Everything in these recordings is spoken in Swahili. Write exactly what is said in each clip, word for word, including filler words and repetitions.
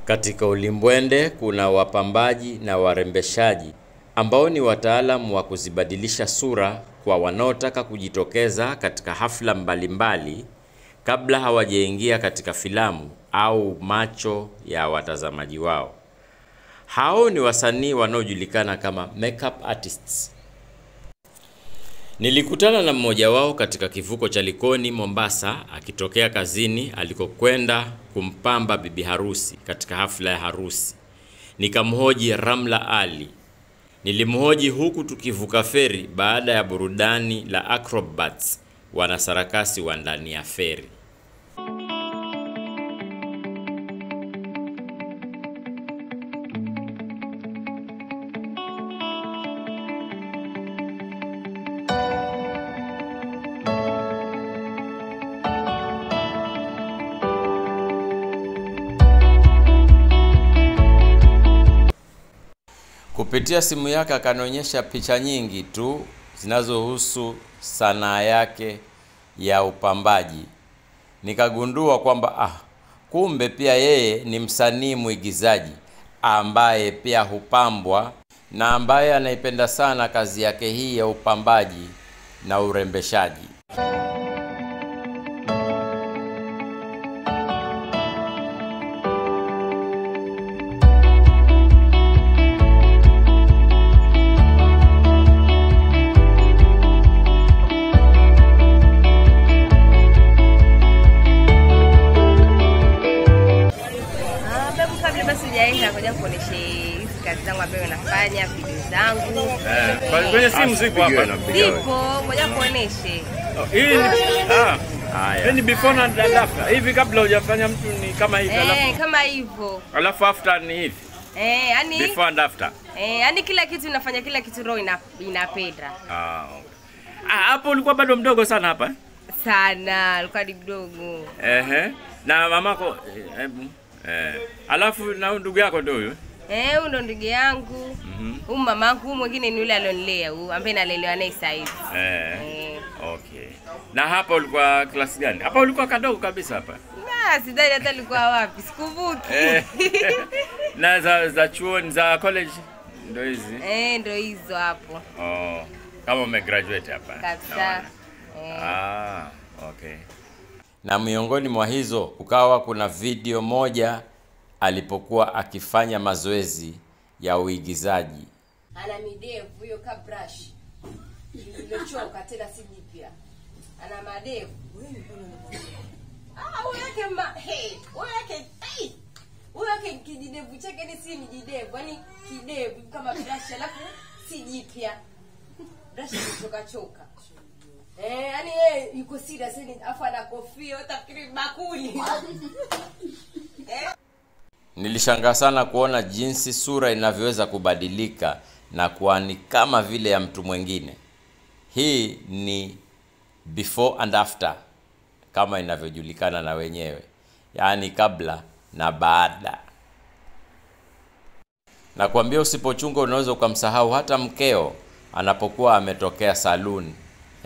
Katika ulimbwende kuna wapambaji na warembeshaji ambao ni wataalamu wa kuzibadilisha sura kwa wanaotaka kujitokeza katika hafla mbalimbali kabla hawajaingia katika filamu au macho ya watazamaji wao. Hao ni wasanii wanaojulikana kama makeup artists. Nilikutana na mmoja wao katika kivuko cha Likoni, Mombasa, akitokea kazini alikokwenda kumpamba bibi harusi katika hafla ya harusi. Nikamhoji Ramla Ali. Nilimhoji huku tukivuka feri baada ya burudani la acrobats, wanasarakasi wa ndani ya feri. Kupitia simu yake akanionyesha picha nyingi tu zinazohusu sanaa yake ya upambaji. Nikagundua kwamba ah, kumbe pia yeye ni msanii mwigizaji ambaye pia hupambwa na ambaye anaipenda sana kazi yake hii ya upambaji na urembeshaji. Nafanya video zangu. Eh, kwa kwenye simu ziko hapa na video. Zipo, ngoja kuoneshe. Oh, hii ah, haya. Ni before and after. Hivi kabla hujafanya mtu ni kama hivi, eh, alafu Eh, kama hivyo. Alafu after ni hivi. Eh, yani before and after. Eh, yani kila kitu inafanya kila kitu roho ina, inapenda. Ah. Ah, hapo ulikuwa bado mdogo sana hapa? Sana, ulikuwa mdogo. Ehe. Na mamako hebu eh, eh. Alafu na ndugu yako ndio huyo? Eh, huyo ndo ndugu yangu. Mhm. Huyu mamangu mwingine ni yule alionilea, huyu ambaye nalelewa naye sasa hivi. Eh. eh. Okay. Na hapa ulikuwa class gani? Hapa ulikuwa kadogo kabisa hapa. Na sidhani hata alikuwa wapi, sikuvuki. Eh. Na za za chuoni za college ndio hizi? Eh, ndio hizo hapo. Oh. Kama umegraduate hapa. Kabisa. Eh. Ah, okay. Na miongoni mwa hizo ukawa kuna video moja alipokuwa akifanya mazoezi ya uigizaji. Ana midevu hiyo ka brush. Ilichoka tena si jipya. Ana madevu. Ah, huyo yake ma hey, huyo yake hey. Huyo yake kijidevu chake ni si mijidevu, yani kidevu kama brush alafu si jipya. Brush ilichoka choka. Eh, yani yeye yuko serious yani afa na kofia utafikiri bakuli. Eh? Nilishangaa sana kuona jinsi sura inavyoweza kubadilika na kuwa ni kama vile ya mtu mwingine. Hii ni before and after kama inavyojulikana na wenyewe. Yaani kabla na baada. Na kuambia usipochunga unaweza ukamsahau hata mkeo anapokuwa ametokea saluni.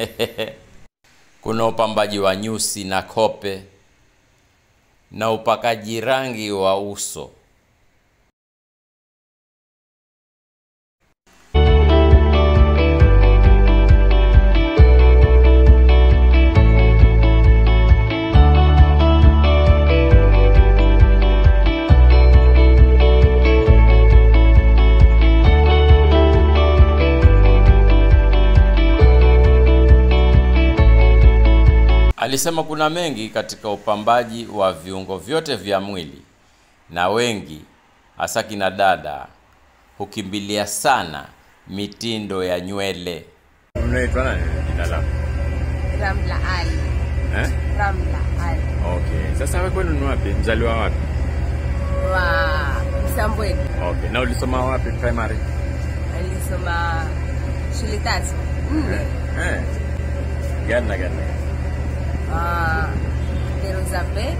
Kuna upambaji wa nyusi na kope na upakaji rangi wa uso. Alisema kuna mengi katika upambaji wa viungo vyote vya mwili, na wengi hasa kina dada hukimbilia sana mitindo ya nywele. Unaitwa nani jina lako? Ramla Ali. Eh? Ramla Ali. Okay. Sasa wewe kwani ni wapi? Mzaliwa wapi? Wa Msambweni. Okay. Na ulisoma wapi primary? Nilisoma shule tatu. Eh. Eh. Gana gana. Ah, Derozabe.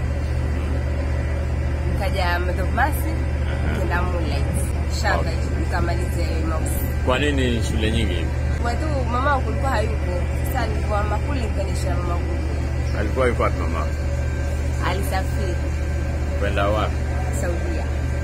Nikaja Mdovmasi, kenda Moonlight. Shamba nikamaliza Mox. Kwa nini shule nyingi hivi? Kwa tu mama kulikuwa hayupo. Sasa nilikuwa makuli nikanisha mama kule. Alikuwa yuko wapi mama? Alisafiri. Kwenda wapi? Saudia.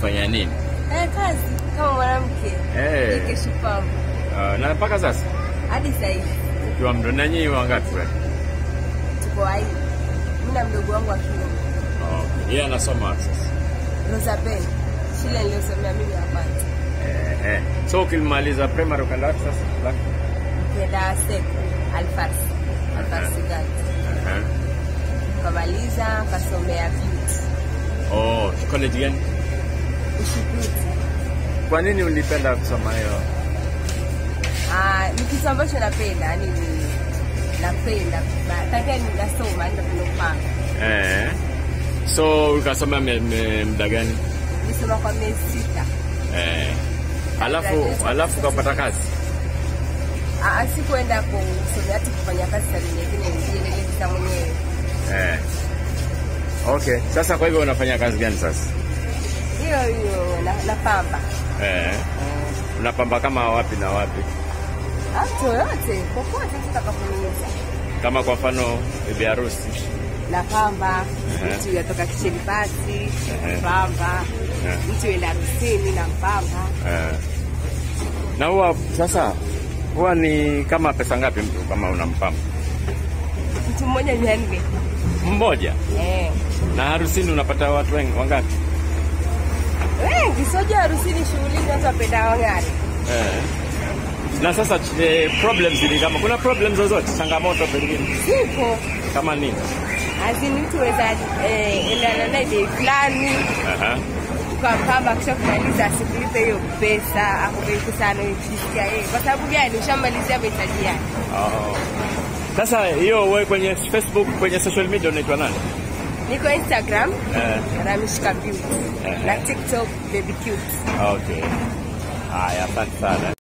unafanya nini? Eh, kazi kama mwanamke. Eh. Nike shupavu. Uh, na mpaka sasa? Hadi sasa hivi. Ukiwa mdogo na nyinyi wangapi wewe? Tuko hai. Mimi na mdogo wangu wa kiume. Oh, yeye anasoma sasa. Rosabel. Shule niliyosomea mimi hapa. Eh, eh. So ukimaliza primary ukaenda wapi sasa? Kenda sek Alfarsi. Alfarsi gani? Eh. Kamaliza kasomea beauty. Oh, college gani? Ushikuti. Kwa nini ulipenda kusoma hiyo? Ah, ni kitu ambacho napenda, yani napenda. Nataka ninasoma ndio tunapanga. Eh. So ukasoma muda gani? Nilisoma kwa miezi sita. Eh. Alafu alafu ukapata kazi? Ah, sikuenda kusomea hata kufanya kazi sana nyingine nilielekeza mwenyewe. Eh. Okay. Sasa kwa hivyo unafanya kazi gani sasa? Hiyo hiyo na, na pamba. Eh. Unapamba kama wapi na wapi? Hapo yote, popote tutakapomuuza. Kama kwa mfano bibi harusi. Na pamba, Uh-huh. mtu yatoka kitchen party, Uh-huh. pamba. Uh-huh. Mtu yenda harusini na pamba. Eh. Na huwa sasa huwa ni kama pesa ngapi mtu kama unampamba? Mtu mmoja mia nne. Mmoja? Eh. Na harusini unapata watu wengi wangapi? Wengi, soja harusini shughulini watu wapenda wang'are. Eh. Na sasa eh, problems ni kama kuna problems zozote, changamoto pengine? Sipo. Kama nini? Azini mtu weza eh enda na day fulani. Aha. Ukapamba kisha kumaliza asikulipe hiyo pesa, akupe sana ukisikia yeye. Kwa sababu gani? Ushamalizia mahitaji yake. Oh. Sasa hiyo wewe kwenye Facebook, kwenye social media unaitwa nani? Niko Instagram, Eh. Ramishka Beauty. Eh. Na TikTok Baby Cute. Okay. Haya, asante sana.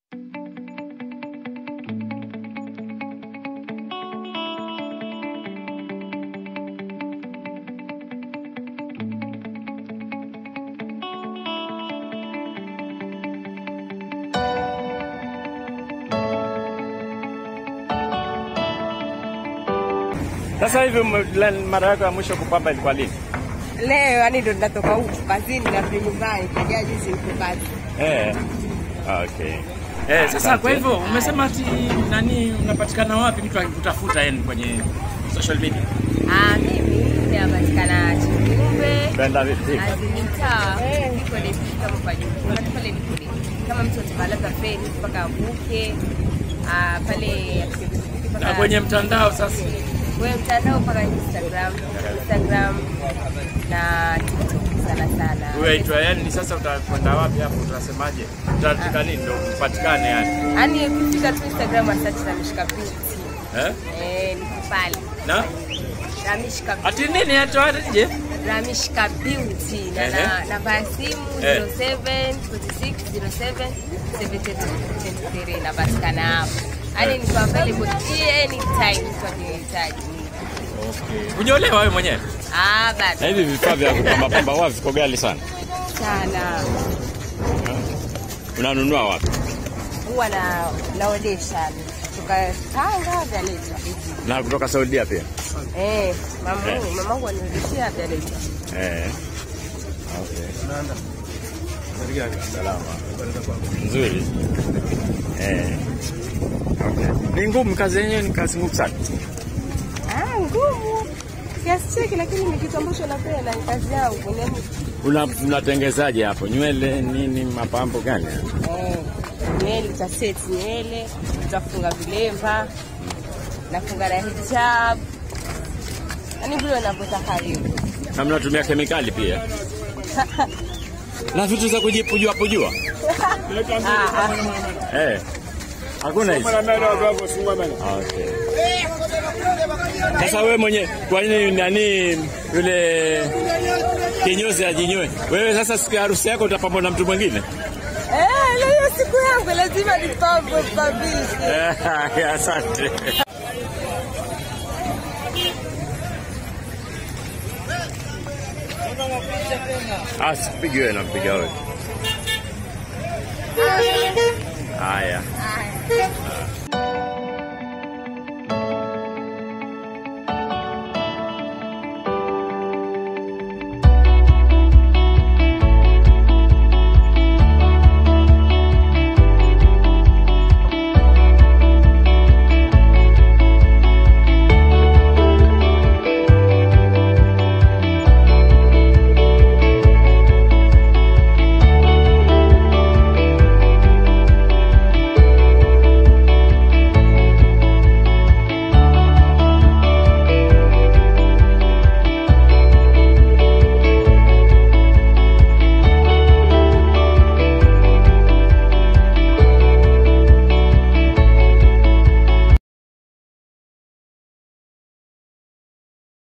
Sasa hivi mara yako ya mwisho kupamba ilikuwa lini? Leo yani ndo natoka huko kazini na nyumbani, kaja juzi huko kazi. Eh. Okay. Eh, sasa kwa hivyo umesema ati nani unapatikana wapi mtu akikutafuta yani kwenye social media? Ah, mimi ninapatikana Chimbe. Benda vipi? Azimita. Niko ni kama kwa juu. Kuna pale niko ni kama mtu atabalaza feni mpaka avuke. Ah, pale Na kwenye mtandao sasa. Kwenye mtandao mpaka Instagram, Instagram na TikTok sana sana. Wewe itwa yani sasa utakwenda wapi hapo utasemaje? Utaandika nini ndio upatikane yani? Yaani ukifika tu Instagram na search Ramishka Beauty. Eh? Eh, niko pale. Na? Ramishka Beauty. Ati nini hata aje? Ramishka Beauty na Ehe. na namba ya simu Eh. zero seven four six zero seven seven two two three napatikana hapo. Yaani niko available anytime kwa nihitaji. Okay. Unyolewa wewe mwenyewe? Ah, Na bado hivi vifaa vya kupamba pamba wapi viko ghali sana? sana. Unanunua wapi? Huwa na naodesha kutoka Tanga vya leta. Na kutoka Saudia pia? Eh, mama Eh. mamangu ananirudishia vya leta. Eh. Okay. Salama. Nzuri. Eh. Okay. Ni ngumu kazi yenyewe, ni kazi ngumu sana. Ah, ngumu. Kiasi chake lakini ni kitu ambacho napenda, ni kazi yangu. Ni Una unatengezaje hapo? Nywele nini, mapambo gani? eh, nywele utaseti nywele, utafunga vilemba, nafunga na hijab. Yaani vile unavyotaka hiyo. Na mnatumia kemikali pia? Na vitu za kujipujua pujua? Ah, ah. Eh. Hakuna hizo. Okay. Sasa wewe mwenye kwa nini nani yule kinyozi ajinywe? Wewe sasa siku ya harusi yako utapambwa na mtu mwingine? Eh, leo siku yangu lazima nipambe kabisa. Eh, asante. Ah, sipigi wewe, nampiga wewe. Haya. Haya.